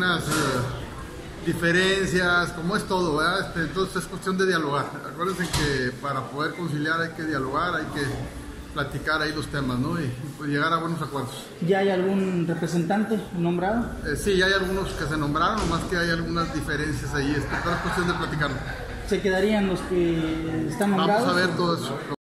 algunas diferencias, como es todo, ¿verdad? Entonces es cuestión de dialogar. Acuérdense que para poder conciliar hay que dialogar, hay que platicar ahí los temas, ¿no? Y pues llegar a buenos acuerdos. ¿Ya hay algún representante nombrado? Sí, ya hay algunos que se nombraron, más que hay algunas diferencias ahí, pero es cuestión de platicarlo. ¿Se quedarían los que están nombrados? Vamos a ver todo eso.